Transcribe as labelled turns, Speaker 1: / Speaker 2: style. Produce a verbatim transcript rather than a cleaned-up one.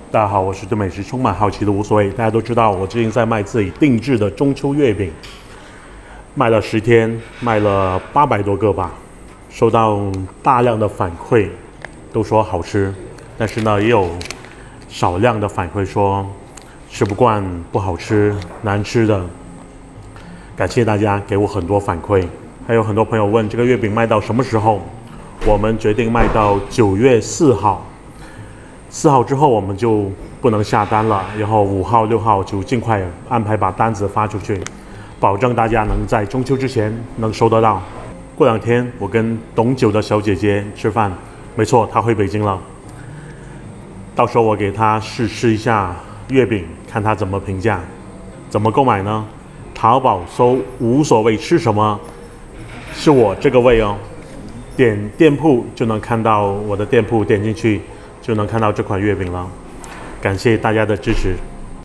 Speaker 1: 大家好，我是对美食充满好奇的无所谓。大家都知道，我最近在卖自己定制的中秋月饼，卖了十天，卖了八百多个吧，收到大量的反馈，都说好吃，但是呢，也有少量的反馈说吃不惯、不好吃、难吃的。感谢大家给我很多反馈，还有很多朋友问这个月饼卖到什么时候？我们决定卖到九月四号，四号之后我们就不能下单了，然后五号、六号就尽快安排把单子发出去，保证大家能在中秋之前能收得到。过两天我跟懂酒的小姐姐吃饭，没错，她回北京了，到时候我给她试吃一下月饼，看她怎么评价。怎么购买呢？淘宝搜无所谓吃什么，是我这个位哦。点店铺就能看到我的店铺，点进去就能看到这款月饼了。感谢大家的支持。